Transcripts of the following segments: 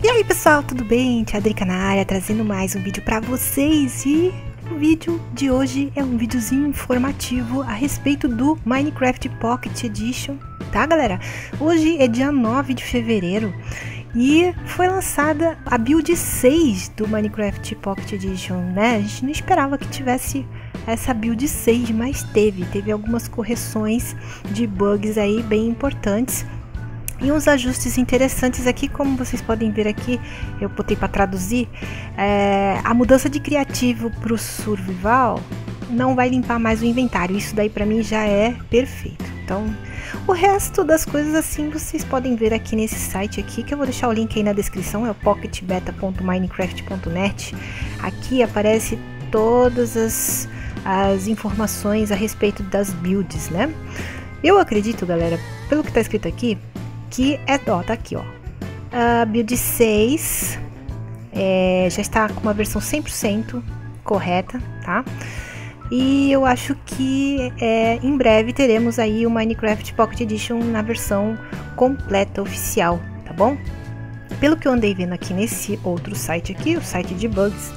E aí pessoal, tudo bem? Tia Drica na área, trazendo mais um vídeo pra vocês. E o vídeo de hoje é um videozinho informativo a respeito do Minecraft Pocket Edition, tá galera? Hoje é dia 9 de fevereiro e foi lançada a build 6 do Minecraft Pocket Edition, né? A gente não esperava que tivesse essa build 6, mas teve algumas correções de bugs aí bem importantes. E uns ajustes interessantes aqui, como vocês podem ver aqui, eu botei para traduzir, a mudança de criativo para o survival não vai limpar mais o inventário, isso daí para mim já é perfeito. Então, o resto das coisas assim vocês podem ver aqui nesse site aqui, que eu vou deixar o link aí na descrição, é o pocketbeta.minecraft.net. Aqui aparece todas as informações a respeito das builds, né? Eu acredito, galera, pelo que tá escrito aqui, que tá aqui, ó, a build 6 já está com uma versão 100% correta, tá? E eu acho que em breve teremos aí o Minecraft Pocket Edition na versão completa oficial, tá bom? Pelo que eu andei vendo aqui nesse outro site aqui, o site de bugs,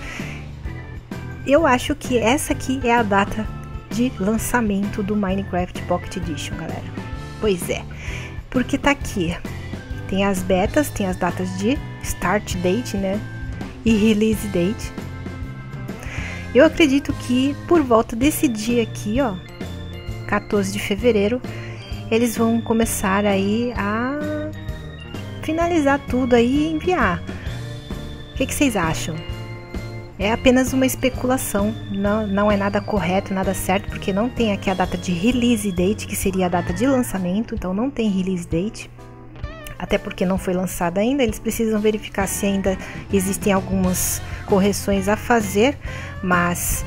eu acho que essa aqui é a data de lançamento do Minecraft Pocket Edition, galera. Pois é. Porque tá aqui, tem as betas, tem as datas de start date, né, e release date. Eu acredito que por volta desse dia aqui, ó, 14 de fevereiro, eles vão começar aí a finalizar tudo aí e enviar. O que vocês acham? É apenas uma especulação, não é nada correto, nada certo, porque não tem aqui a data de release date, que seria a data de lançamento, então não tem release date, até porque não foi lançada ainda. Eles precisam verificar se ainda existem algumas correções a fazer, mas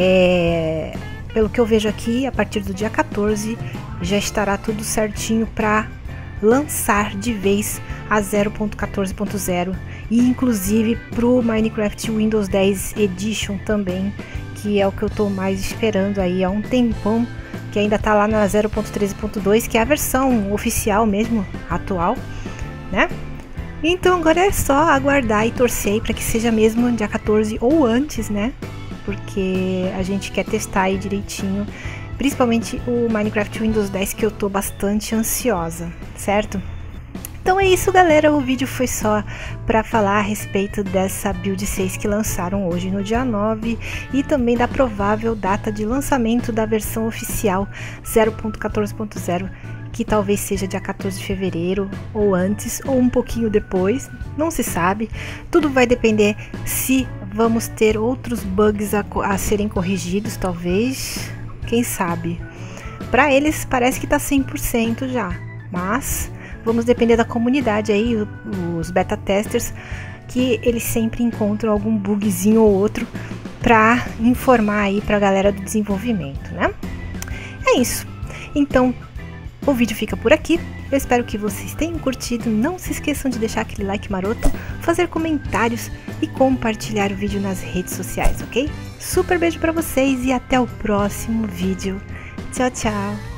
pelo que eu vejo aqui, a partir do dia 14 já estará tudo certinho para lançar de vez a 0.14.0 e inclusive pro Minecraft Windows 10 Edition também, que é o que eu tô mais esperando aí há um tempão, que ainda tá lá na 0.13.2, que é a versão oficial mesmo, atual, né? Então agora é só aguardar e torcer para que seja mesmo dia 14 ou antes, né? Porque a gente quer testar aí direitinho, principalmente o Minecraft Windows 10, que eu tô bastante ansiosa, certo? Então é isso, galera, o vídeo foi só para falar a respeito dessa build 6 que lançaram hoje no dia 9 e também da provável data de lançamento da versão oficial 0.14.0, que talvez seja dia 14 de fevereiro ou antes ou um pouquinho depois, não se sabe. Tudo vai depender se vamos ter outros bugs a serem corrigidos, talvez, quem sabe. Para eles parece que tá 100% já, mas vamos depender da comunidade aí, os beta testers, que eles sempre encontram algum bugzinho ou outro para informar aí para a galera do desenvolvimento, né? É isso. Então, o vídeo fica por aqui. Eu espero que vocês tenham curtido. Não se esqueçam de deixar aquele like maroto, fazer comentários e compartilhar o vídeo nas redes sociais, ok? Super beijo para vocês e até o próximo vídeo. Tchau, tchau!